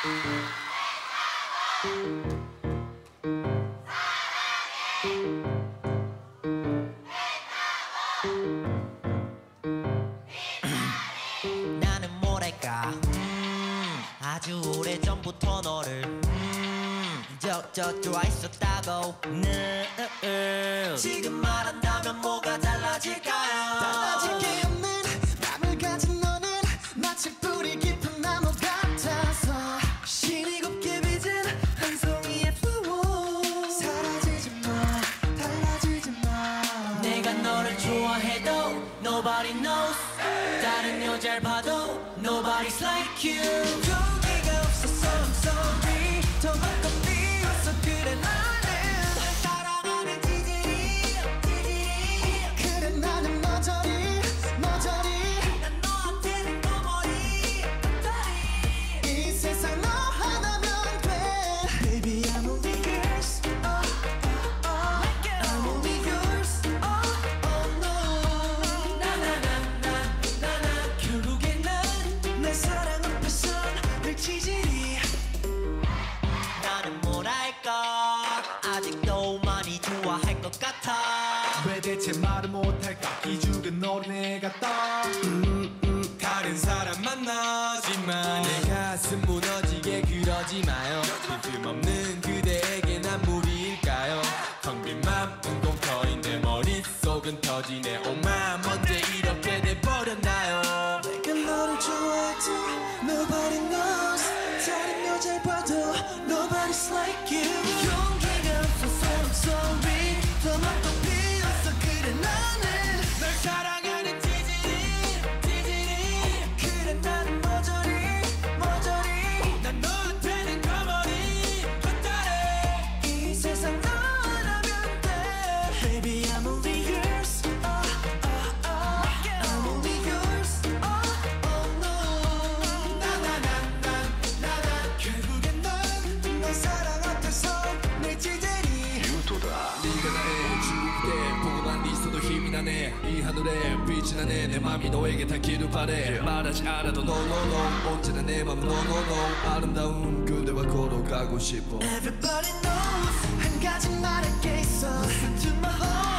나는 뭐랄까 아주 오래전부터 너를 좋아했었다고. 지금 말한다면 뭐가 달라질까요? 달라질 게 없는 맘을 가진 너는 마치 뿌리 깊은 나무 같아서 신이 곱게 빚은 한 송이의 flower. 사라지지 마, 달라지지 마. 내가 너를 좋아해도 nobody knows. 다른 여자를 봐도 nobody's like you. 용기가 없어서 I'm sorry. 더 많고 비었어 그래 나는 사랑하는 지질이 그래 나는 머저리 난 너한테는 거머리 이 세상 너 하나면 돼. Baby I'm only yours. I'm only yours. No. 결국엔 난 내 사랑 앞에선 늘 지질이. 나는 뭐랄까 아직도 많이 좋아할 것 같아. 왜 대체 말을 못할까 기죽은 노래 같다. 다른 사람 만나지만 내 가슴 무너지게 그러지 마요. 빈틈없는 그대에게 난 무리일까요? 텅 빈 맘은 공터인 내 머릿속은 터지네. 오마 언제 이렇게 돼버렸나요? 내가 너를 좋아해도 nobody knows. 다른 여자를 봐도 nobody's like you. 용기가 없어서 I'm sorry. 더 많고 비었어 그래 나는 널 사랑하는 지질이 그래 나는 머저리 난 너한테는 거머리 같다래. 이 세상 너 하나면 돼. Baby I'm only yours. I'm only yours. No. 결국엔 넌 내 사랑 앞에서 내 지질이. 네가 나의 주인데 보고만 있어도 힘이 나네. 이 하늘에 빛이 나네. 내 맘이 너에게 닿기를 바래. 말하지 않아도 no no no. 언제나 내 맘은 no no no. 아름다운 그대와 걸어가고 싶어. Everybody knows 한 가지 말할 게 있어. Listen to my heart.